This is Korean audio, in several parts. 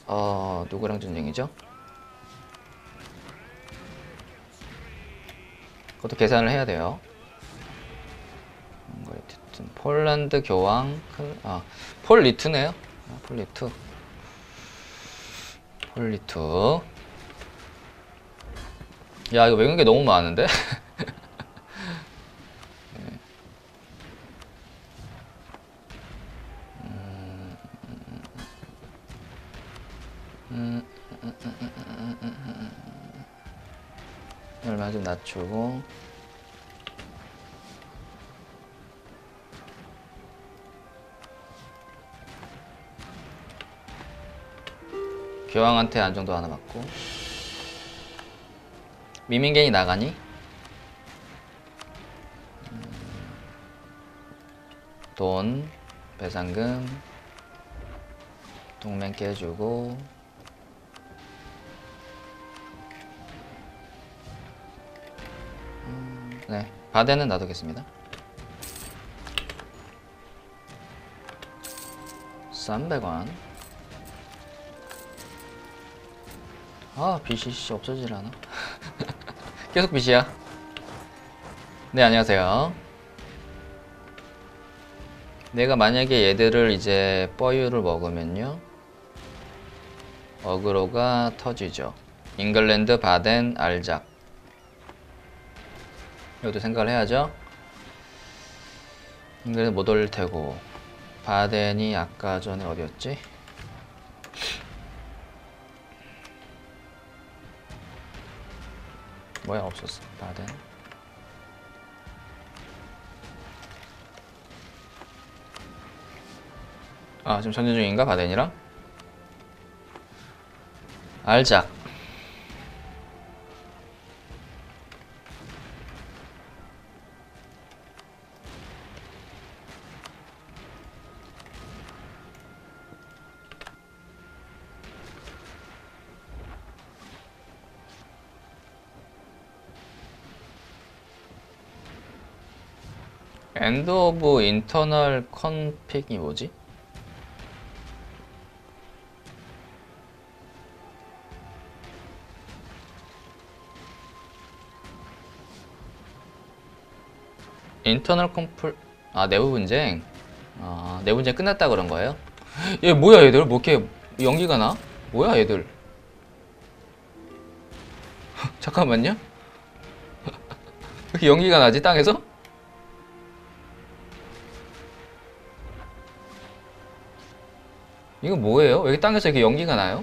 누구랑 전쟁이죠? 그것도 계산을 해야 돼요. 폴란드 교황, 폴 리투네요. 폴 리투. 폴 리투. 야, 이거 외국인 게 너무 많은데? 얼마 좀 낮추고. 교황한테 안정도 하나 받고. 미민겐이 나가니? 돈, 배상금, 동맹 깨주고. 네, 바덴은 놔두겠습니다. 300원. 빚이 없어지질 않아. 계속 빚이야. 네, 안녕하세요. 내가 만약에 얘들을 이제 뻐유를 먹으면요, 어그로가 터지죠. 잉글랜드, 바덴, 알작. 이것도 생각을 해야죠. 잉글랜드 못 올릴 테고, 바덴이 아까 전에 어디였지? 뭐야, 없었어. 바덴. 지금 전쟁 중인가? 바덴이랑? 알작. 엔드 오브 인터널 컨픽이 뭐지? 인터널 컴플 내부 분쟁. 내부 분쟁 끝났다 그런 거예요? 얘 뭐야, 얘들 뭐 이렇게 연기가 나? 뭐야 얘들. 잠깐만요. 왜 이렇게 연기가 나지 땅에서? 이거 뭐예요? 왜 땅에서 이렇게 연기가 나요?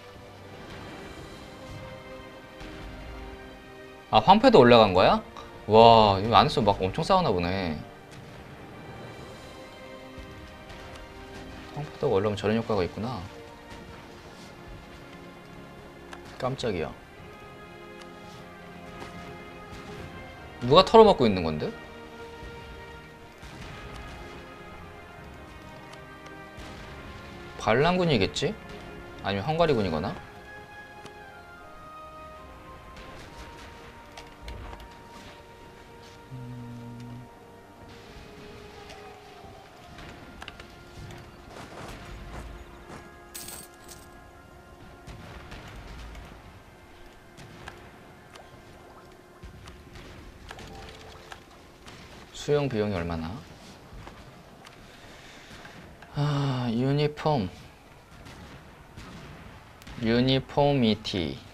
황폐도 올라간 거야? 와, 이거 안에서 막 엄청 싸우나 보네. 황폐도가 올라오면 저런 효과가 있구나. 깜짝이야. 누가 털어먹고 있는 건데? 반란군이겠지? 아니면 헝가리군이거나? 수용 비용이 얼마나? 유니폼이티.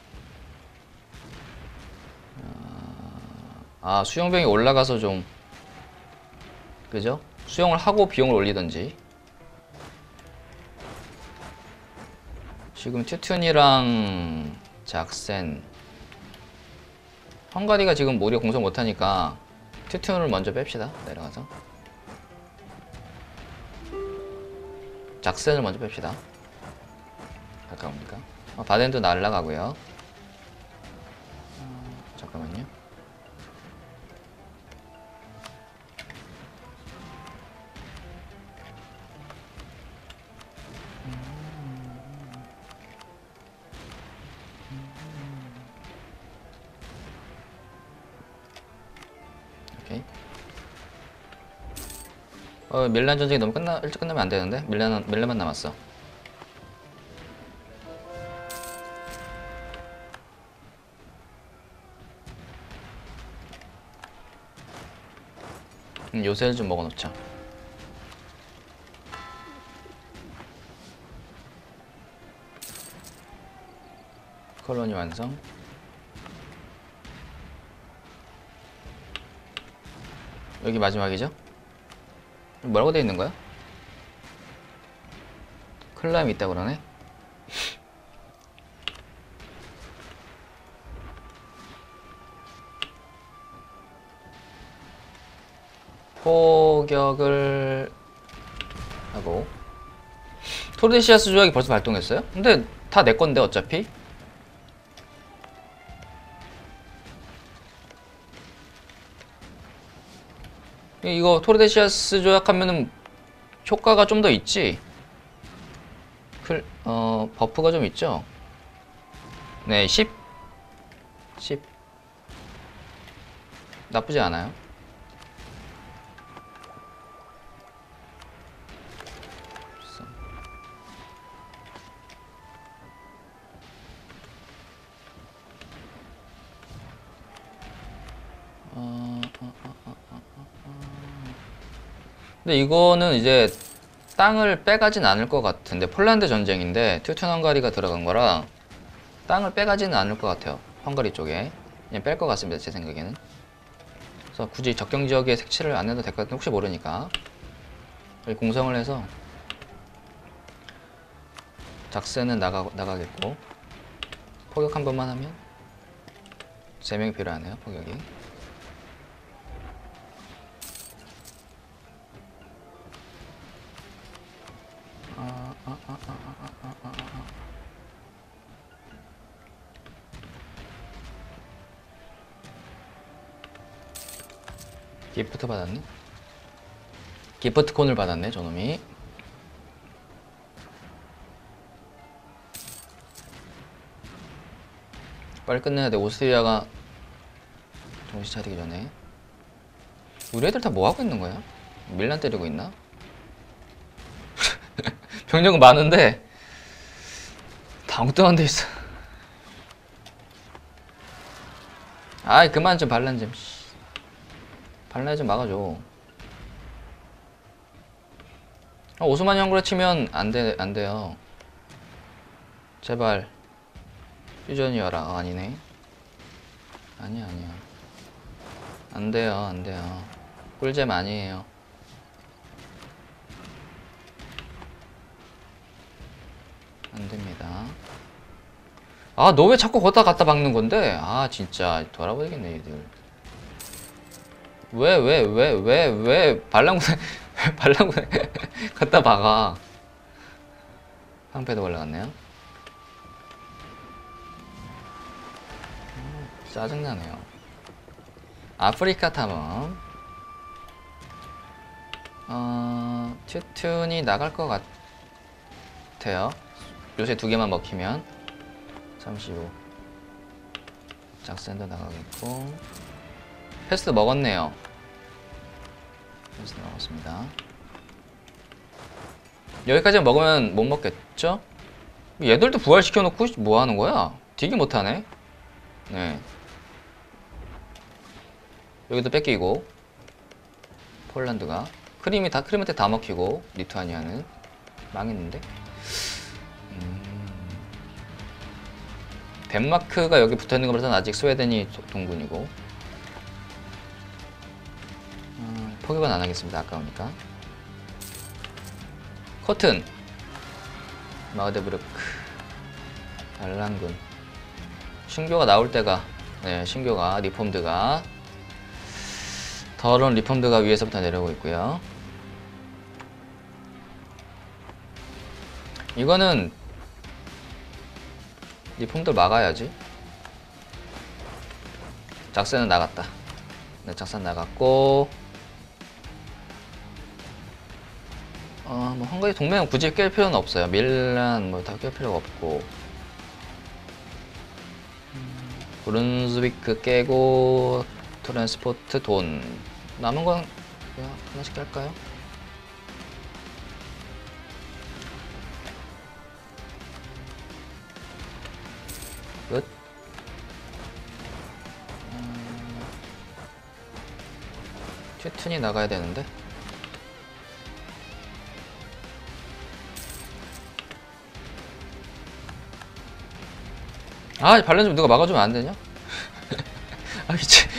수용 비용이 올라가서 좀, 그죠? 수용을 하고 비용을 올리던지. 지금 튜툰이랑 작센, 헝가리가 지금 무려 공성 못하니까 튜툰을 먼저 뺍시다. 내려가서 작센을 먼저 뺍시다. 가까우니까. 바덴도 날라가고요. 잠깐만요. 오케이. 밀란 전쟁이 너무 일찍 끝나면 안 되는데. 밀란만 남았어. 요새를 좀 먹어놓자. 콜로니 완성. 여기 마지막이죠? 뭐라고 되어 있는 거야? 클라임이 있다고 그러네? 포격을 하고. 토르데시아스 조약이 벌써 발동했어요? 근데 다 내 건데 어차피? 이거 토르데시아스 조약하면은 효과가 좀 더 있지? 버프가 좀 있죠? 네, 10 나쁘지 않아요. 근데 이거는 이제 땅을 빼가진 않을 것 같은데, 폴란드 전쟁인데 튜튼 헝가리가 들어간 거라 땅을 빼가지는 않을 것 같아요. 헝가리 쪽에 그냥 뺄 것 같습니다, 제 생각에는. 그래서 굳이 적경 지역에 색칠을 안 해도 될 것 같은데, 혹시 모르니까 여기 공성을 해서 작세는 나가겠고, 포격 한 번만 하면 3명이 필요하네요. 포격이. 기프트 받았네? 기프트 콘을 받았네, 저놈이. 빨리 끝내야 돼. 오스트리아가 정신 차리기 전에. 우리 애들 다 뭐 하고 있는 거야? 밀란 때리고 있나? 병력은 많은데 다 엉뚱한 데 있어. 아이, 그만 좀 반란 좀. 반란 좀 막아줘. 오스만 형으로 치면 안 돼요. 제발 휴전이어라. 아니네. 아니야. 안 돼요. 꿀잼 아니에요. 안 됩니다. 아, 너 왜 자꾸 걷다 갖다 박는 건데? 아, 진짜 돌아버리겠네, 얘들. 왜 발랑구에 갖다 박아. 방패도 올라갔네요. 짜증나네요. 아프리카 탐험. 튜툰이 나갈 것 같아요. 요새 2개만 먹히면. 35. 작센도 나가겠고. 패스트 먹었네요. 패스트 먹었습니다. 여기까지 먹으면 못 먹겠죠? 얘들도 부활시켜놓고 뭐 하는 거야? 되게 못하네. 네. 여기도 뺏기고. 폴란드가. 크림한테 다 먹히고. 리투아니아는 망했는데. 덴마크가 여기 붙어있는 것보다는 아직 스웨덴이 동군이고. 포격은 안 하겠습니다. 아까우니까. 커튼. 마그데부르크. 알란군. 신교가 나올 때가, 네, 신교가, 리폼드가, 더러운 리폼드가 위에서부터 내려오고 있고요. 이거는 리폼드 막아야지. 작센은 나갔다. 네, 작센 나갔고. 뭐 헝가리 동맹은 굳이 깰 필요는 없어요. 밀란 뭐 다 깰 필요가 없고. 브룬스위크 깨고 트랜스포트 돈. 남은 건 그냥 하나씩 깰까요? 끝. 튜튼이 나가야 되는데. 아, 발렌 좀 누가 막아주면 안 되냐? 아, 미치.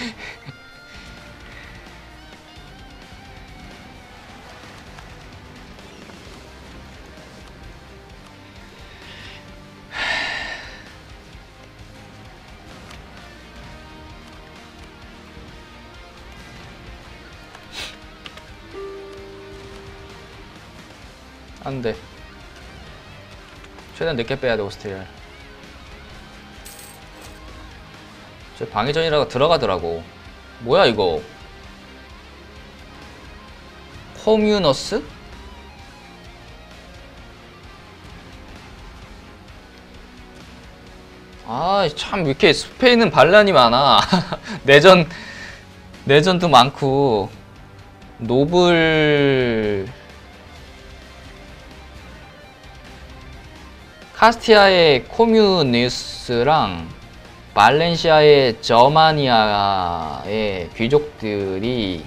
안 돼. 최대한 늦게 빼야 돼, 오스트리아. 저 방해전이라고 들어가더라고. 뭐야, 이거? 코뮤너스? 아, 참, 왜 이렇게 스페인은 반란이 많아. 내전도 많고. 노블. 카스티아의 코뮤니스랑 발렌시아의 저마니아의 귀족들이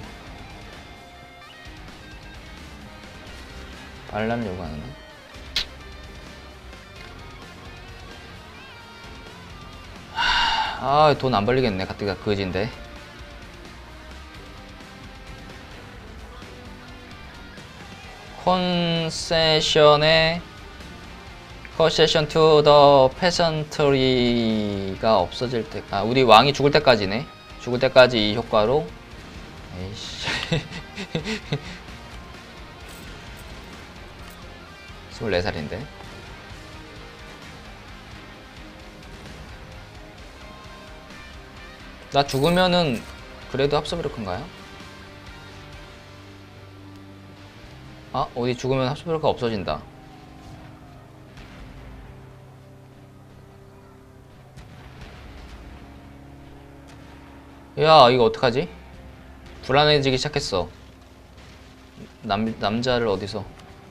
반란을 요구하는데. 아, 돈 안 벌리겠네. 가뜩가 그지인데. 컨세션 투 더 페선트리가 없어질 때, 아, 우리 왕이 죽을 때까지네. 죽을 때까지 이 효과로. 에이씨. 24살인데. 나 죽으면은 그래도 합수브로크인가요? 아, 어디 죽으면 합수브로크가 없어진다. 야, 이거 어떡하지? 불안해지기 시작했어. 남자를 어디서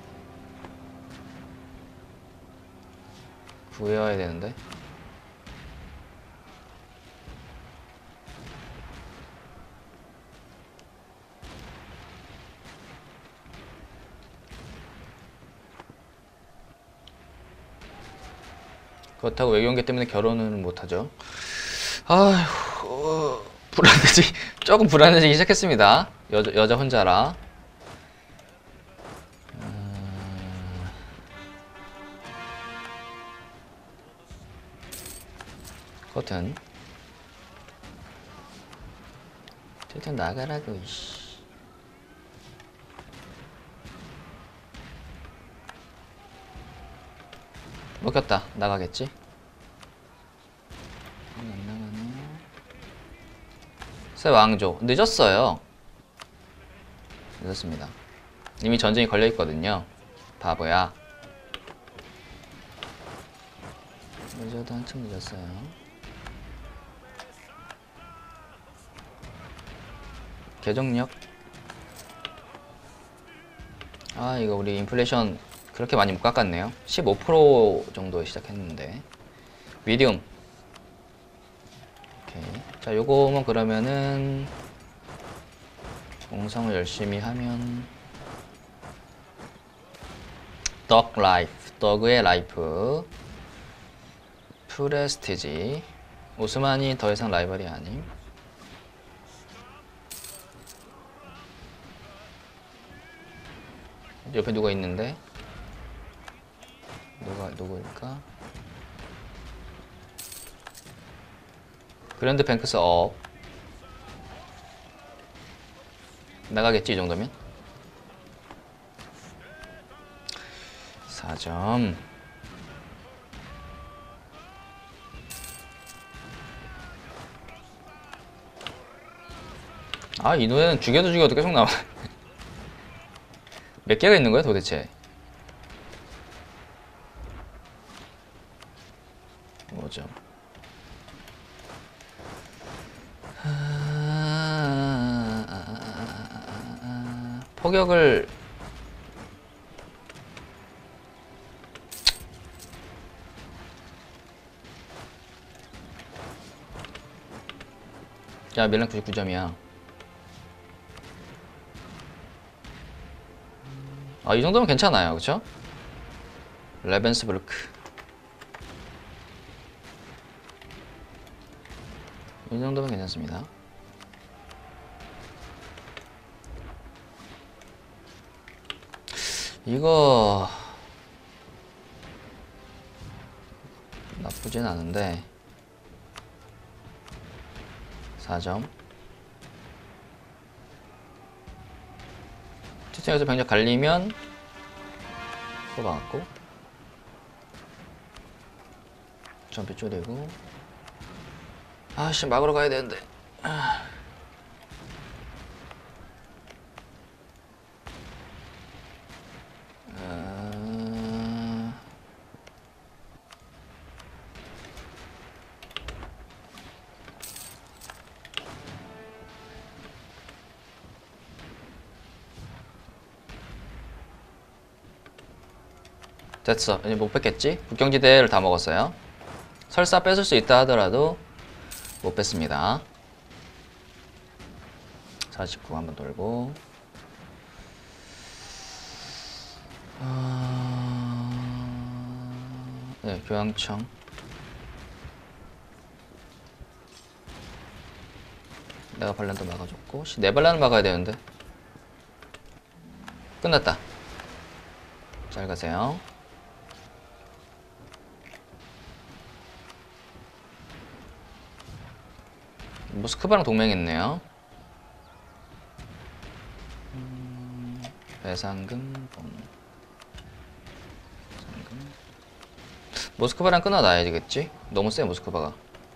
구해와야 되는데. 그렇다고 외경계 때문에 결혼은 못하죠. 아휴, 조금 불안해지기 시작했습니다. 여자 혼자라. 커튼. 일단 나가라고, 이씨. 먹혔다. 나가겠지? 안 나가네. 새 왕조. 늦었어요. 늦었습니다. 이미 전쟁이 걸려있거든요. 바보야. 늦어도 한참 늦었어요. 개정력. 아, 이거 우리 인플레이션 그렇게 많이 못 깎았네요. 15% 정도에 시작했는데. 미디움. 오케이. 자, 요거만 그러면은 공성을 열심히 하면 덕 라이프, 덕의 라이프, 프레스티지. 오스만이 더 이상 라이벌이 아님. 옆에 누가 있는데? 누구일까? 그랜드 뱅크스 업. 나가겠지, 이 정도면? 4점. 아, 이 노래는 죽여도 계속 나와. 몇 개가 있는 거야, 도대체? 5점. 포격을 야, 밀란 99점이야. 아, 이 정도면 괜찮아요. 그쵸? 레벤스부르크. 이 정도면 괜찮습니다. 이거 나쁘진 않은데 4점. 투쟁에서 병력 갈리면 뽑아갖고 점피 줄이고. 아씨, 막으러 가야 되는데. 됐어. 이제 못 뺐겠지? 국경지대를 다 먹었어요. 설사 뺏을 수 있다 하더라도 못 뺐습니다. 49 한번 돌고. 네, 교황청. 내가 반란도 막아줬고. 네 반란을 막아야 되는데. 끝났다. 잘 가세요. 모스크바랑 동맹했네요. 배상금, 배상금. 모스크바랑 끊어놔야 되겠지? 너무 세, 모스크바가.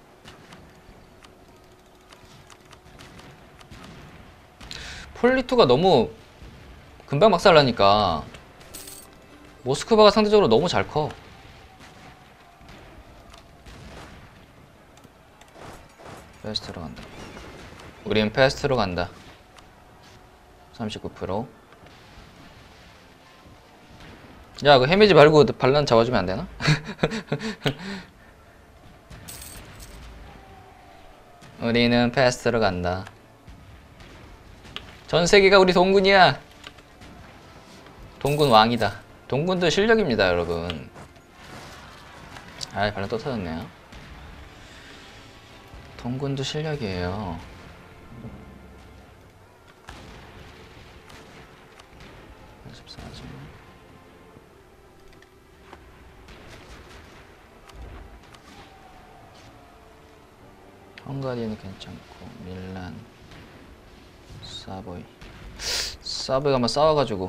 폴리투가 너무 금방 막살나니까 모스크바가 상대적으로 너무 잘 커. 패스트로 간다. 우린 패스트로 간다. 39%. 야, 그 헤매지 말고 반란 잡아주면 안 되나? 우리는 패스트로 간다. 전 세계가 우리 동군이야. 동군 왕이다. 동군도 실력입니다, 여러분. 아, 반란 또 터졌네요. 동군도 실력이에요. 헝가리는 괜찮고. 밀란, 사보이. 사보이가 한번 싸워가지고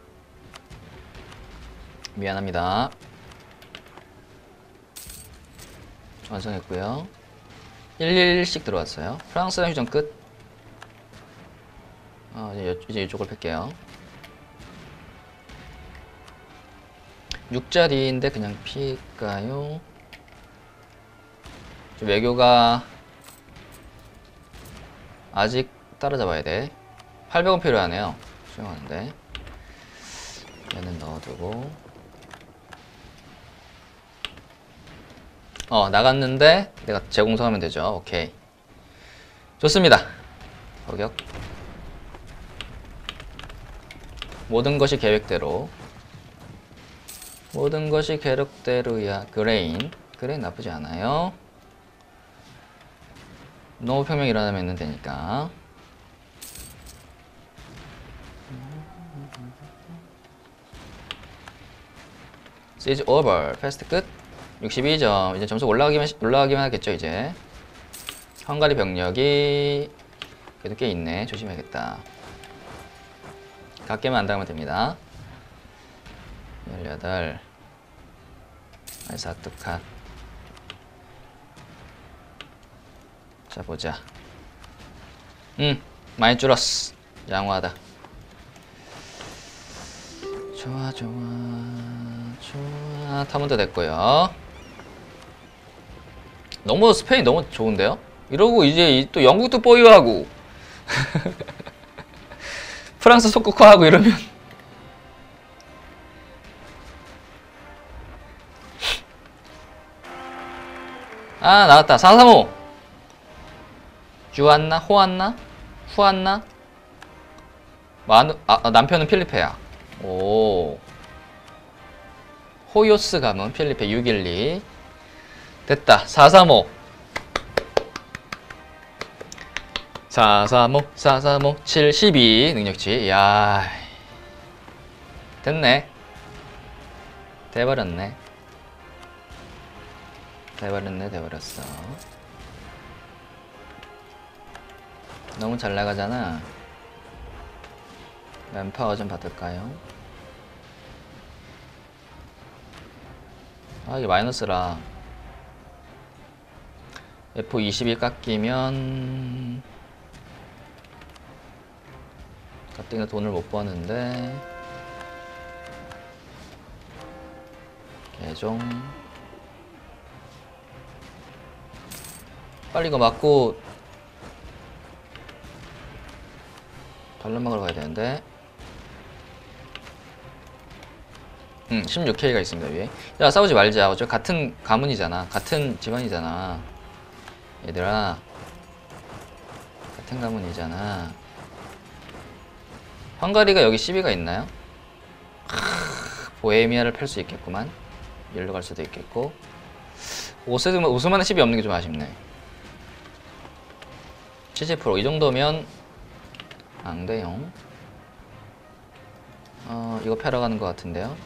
미안합니다. 완성했고요. 111씩 들어왔어요. 프랑스랑 휴전 끝. 이제 이쪽을 팰게요. 6자리인데 그냥 피일까요? 외교가 아직 따라잡아야 돼. 800원 필요하네요. 수용하는데. 얘는 넣어두고. 나갔는데 내가 재공성하면 되죠. 오케이. 좋습니다. 포격. 모든 것이 계획대로. 모든 것이 계획대로야. 그레인. 그레인 나쁘지 않아요. 농업혁명 일어나면 되니까. 시즈 오버. 패스트 끝. 62점. 이제 점수 올라가기만 하겠죠, 이제. 헝가리 병력이 그래도 꽤 있네. 조심해야겠다. 각계만 안 당하면 됩니다. 18. 알사투칸. 자, 보자. 많이 줄었어. 양호하다. 좋아, 좋아, 좋아. 타문도 됐고요. 너무 스페인 너무 좋은데요? 이러고 이제 또 영국도 뽀이하고 프랑스 속국화하고 이러면 아, 나왔다. 435. 주안나? 호안나? 후안나? 남편은 필리페야. 오. 호요스 가문 필리페 612. 됐다. 435. 435 435 712 능력치. 야, 됐네. 돼버렸네. 돼버렸어. 너무 잘 나가잖아. 맨파워 좀 받을까요? 아, 이게 마이너스라. F22 깎이면 가뜩이나 돈을 못 버는데. 개종. 빨리 이거 맞고 발란막으로 가야 되는데. 16K가 있습니다 위에. 야, 싸우지 말자. 어차피 같은 가문이잖아. 같은 집안이잖아 얘들아. 같은 가문이잖아. 헝가리가 여기 시비가 있나요? 보헤미아를 펼 수 있겠구만. 일로 갈 수도 있겠고. 오스만의 시비 없는 게 좀 아쉽네. 70%. 이 정도면 안 돼요. 이거 패러 가는 것 같은데요.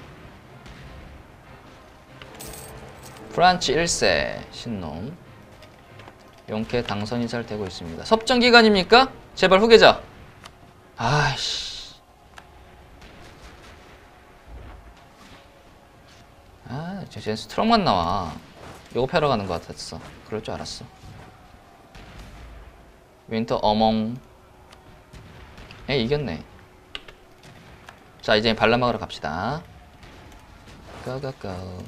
프란치 1세 신놈. 용케 당선이 잘 되고 있습니다. 섭정 기간입니까? 제발 후계자. 아이씨. 아, 쟤 스트롱만 나와. 요거 패러 가는 것 같았어. 그럴 줄 알았어. 윈터 어몽. 이겼네. 자, 이제 발라막으로 갑시다. 고고고.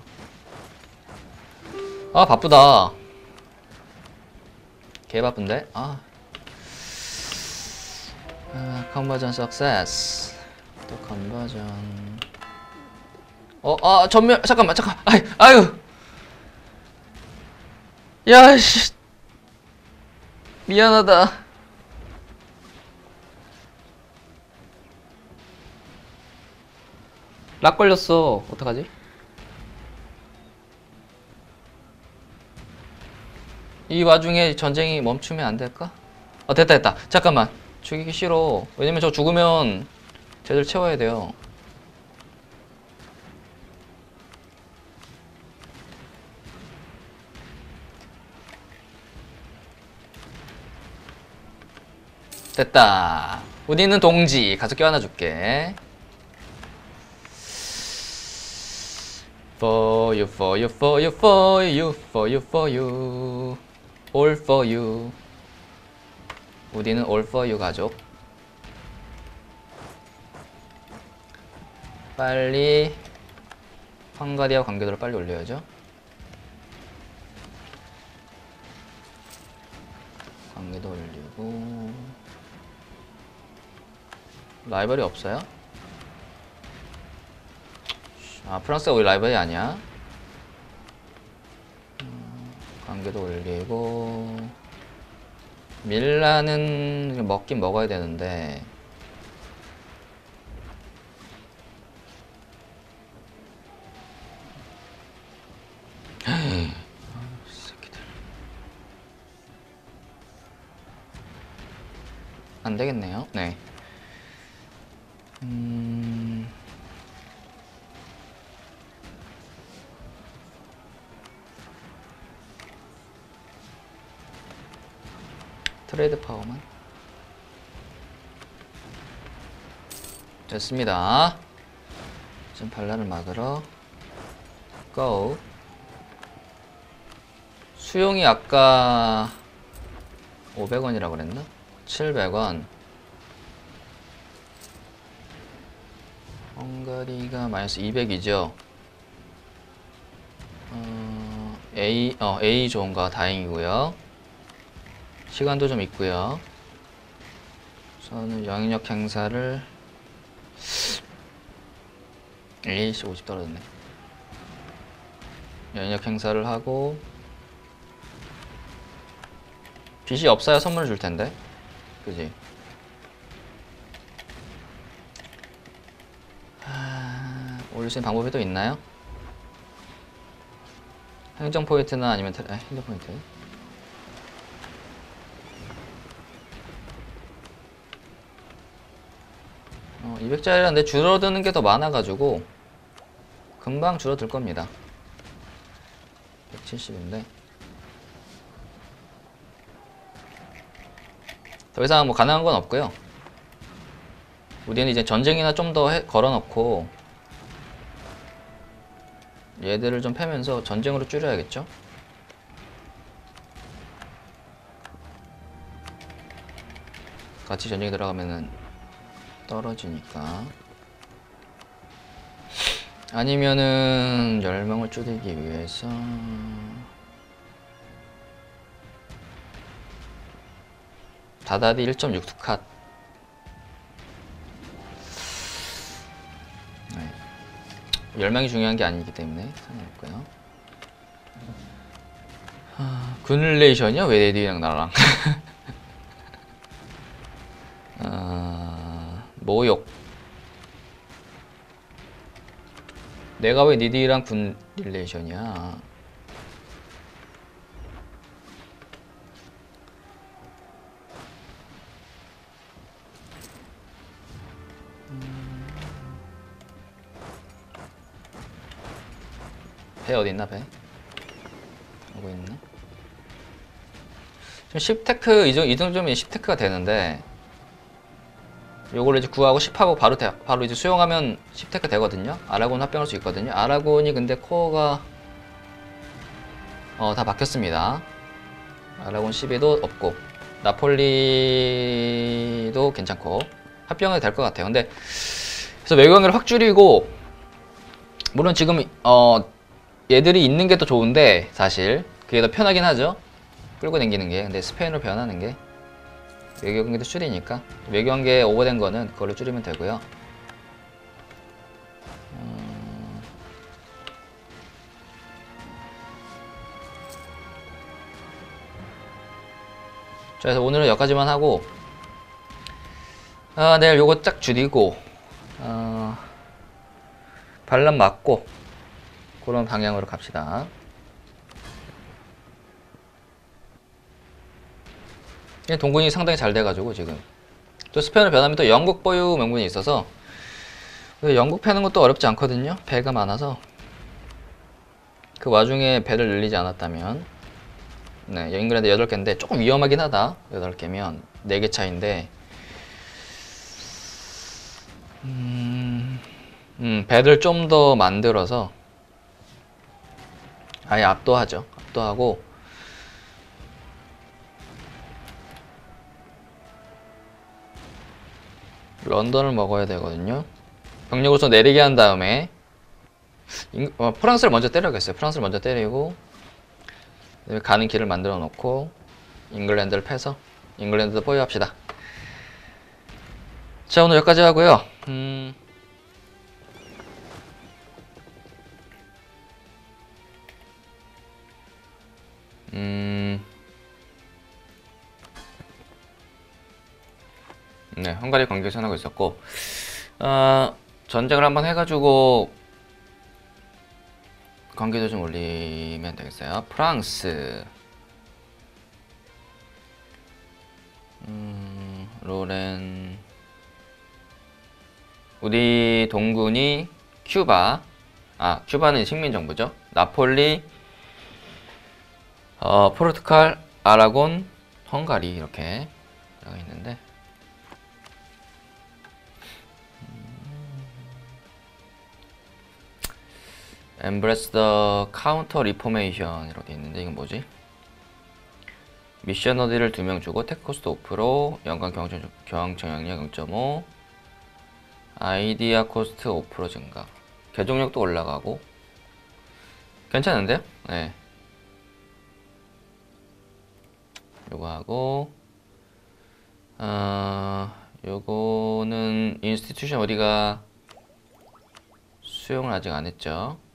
아, 바쁘다. 개 바쁜데? 컨버전 석세스. 또 컨버전. 전멸. 잠깐만. 아유. 야씨. 미안하다. 락 걸렸어. 어떡하지? 이 와중에 전쟁이 멈추면 안 될까? 됐다. 잠깐만. 죽이기 싫어. 왜냐면 저 죽으면 쟤들 채워야 돼요. 됐다. 우리는 동지. 가서 껴안아 줄게. For you, for you, for you, for you, for you, for you. All for you. 우리는 all for you 가족. 빨리 헝가리와 관계도를 빨리 올려야죠. 관계도 올리고. 라이벌이 없어요? 프랑스가 우리 라이벌이 아니야. 관계도 올리고. 밀라는 먹긴 먹어야 되는데. 안 되겠네요. 네. 트레이드 파워만. 됐습니다. 지금 반란을 막으러 고. 수용이 아까 500원이라고 그랬나? 700원. 헝가리가 마이너스 200이죠. A 좋은가 다행이고요. 시간도 좀 있고요. 저는 영향력 행사를 에이씨 50 떨어졌네. 영향력 행사를 하고. 빚이 없어야 선물을 줄 텐데. 그지? 올릴 수 있는 방법이 또 있나요? 행정 포인트나 아니면 행정 포인트. 200짜리라는데 줄어드는 게 더 많아가지고 금방 줄어들 겁니다. 170인데 더 이상 뭐 가능한 건 없고요. 우리는 이제 전쟁이나 좀 더 걸어놓고 얘들을 좀 패면서 전쟁으로 줄여야겠죠. 같이 전쟁에 들어가면은 떨어지니까. 아니면은 10명을 줄이기 위해서 다다디 1.6컷. 네. 10명이 중요한 게 아니기 때문에 상관없고요. 군 릴레이션이요? 왜 레디랑 나랑 모욕. 내가 왜 니디랑 군 릴레이션이야? 배 어디 있나? 배 오고 있나? 지금 10테크 이 정도면 10테크가 되는데 요걸 이제 구하고 10하고 바로 이제 수용하면 10테크 되거든요. 아라곤 합병할 수 있거든요. 아라곤이 근데 코어가 다 바뀌었습니다. 아라곤 12도 없고 나폴리도 괜찮고 합병이 될 것 같아요. 근데 그래서 외교관계를 확 줄이고, 물론 지금 얘들이 있는 게 더 좋은데 사실 그게 더 편하긴 하죠. 끌고 다니는 게. 근데 스페인으로 변하는 게 외교관계도 줄이니까 외교관계 오버된 거는 그걸로 줄이면 되고요. 자, 그래서 오늘은 여기까지만 하고 내일 요거 쫙 줄이고 반란 맞고 그런 방향으로 갑시다. 동군이 상당히 잘 돼가지고 지금 또 스페인으로 변하면 또 영국 보유 명분이 있어서 영국 패는 것도 어렵지 않거든요. 배가 많아서. 그 와중에 배를 늘리지 않았다면. 네, 잉글랜드 8개인데 조금 위험하긴 하다. 8개면 4개 차인데 배를 좀 더 만들어서 아예 압도하죠. 압도하고 런던을 먹어야 되거든요. 병력을 좀 내리게 한 다음에 프랑스를 먼저 때려야겠어요. 프랑스를 먼저 때리고 가는 길을 만들어 놓고 잉글랜드를 패서 잉글랜드도 보유합시다. 자, 오늘 여기까지 하고요. 네, 헝가리 관계 선하고 있었고 전쟁을 한번 해가지고 관계도 좀 올리면 되겠어요. 프랑스 로렌 우리 동군이 큐바 큐바는 식민정부죠. 나폴리 포르투갈, 아라곤, 헝가리 이렇게 나가 있는데 Embrace the Counter Reformation 이렇게 있는데 이건 뭐지? 미셔너리를 2명 주고 테크 코스트 5%, 연간 경항청 영역 0.5, 아이디어 코스트 5% 증가, 개종력도 올라가고 괜찮은데요? 네. 요거 하고 요거는 인스티튜션 우리가 수용을 아직 안 했죠.